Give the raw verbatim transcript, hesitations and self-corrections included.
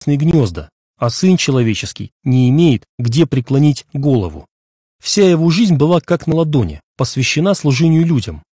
гнезда, а сын человеческий не имеет, где преклонить голову. Вся его жизнь была как на ладони, посвящена служению людям.